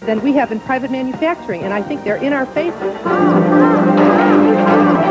than we have in private manufacturing, and I think they're in our faces.